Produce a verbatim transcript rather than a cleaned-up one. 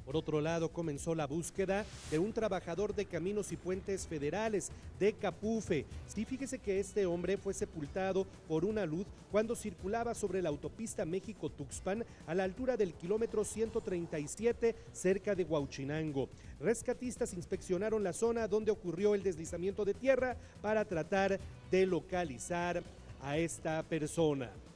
Por otro lado, comenzó la búsqueda de un trabajador de Caminos y Puentes Federales de Capufe. Sí, fíjese que este hombre fue sepultado por una luz cuando circulaba sobre la autopista México-Tuxpan a la altura del kilómetro ciento treinta y siete cerca de Huauchinango. Rescatistas inspeccionaron la zona donde ocurrió el deslizamiento de tierra para tratar de localizar a esta persona.